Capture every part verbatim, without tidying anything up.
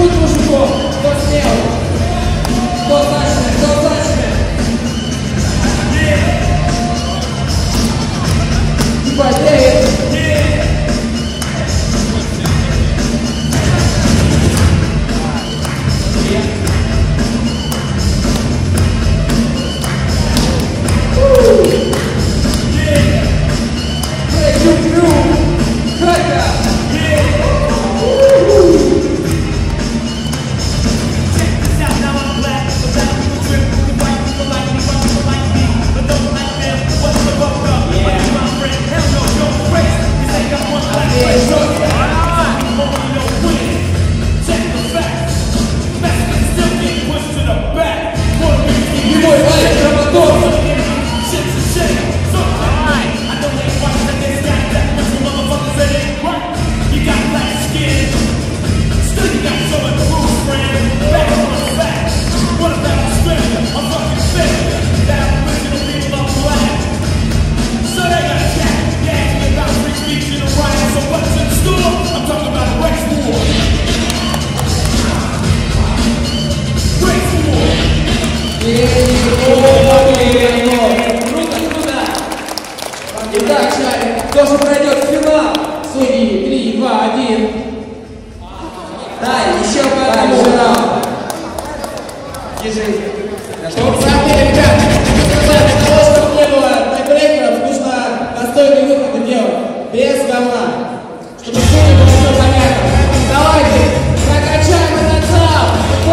Путь мужиков, кто смел, кто удачный, кто удачный. Не болеет. Итак, Шарик, кто же пройдет в финал? Судьи, три, два, один. Да, еще по одному раунд. Держите. Смотрите, ребят, для того, чтобы не было тайбрейкеров, нужно достойный выход делать. Без говна. Чтобы судьи было все понятно. Давайте, прокачаем этот зал.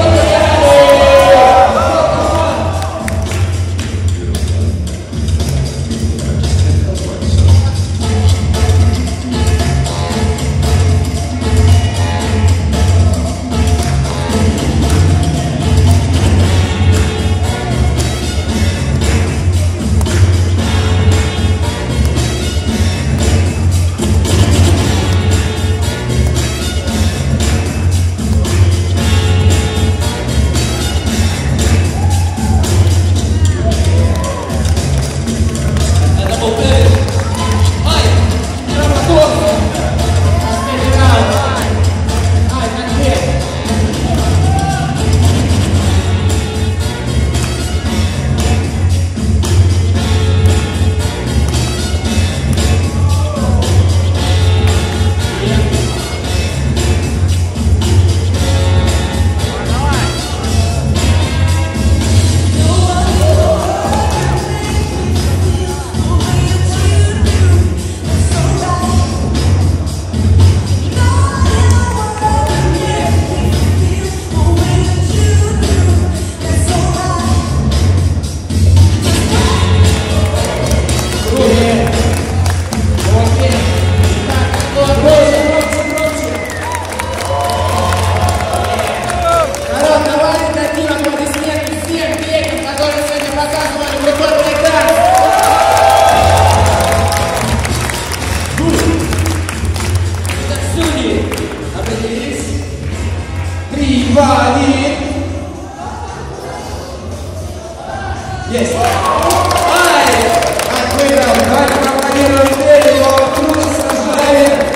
Три, два, один. Есть. Ай! Отвыиграл. Давайте проаплодируем Дэвиду. Круто сражали.